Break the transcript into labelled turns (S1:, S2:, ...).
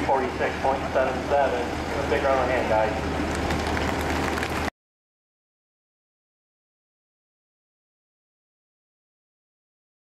S1: 346.77. Give a big round of hand, guys.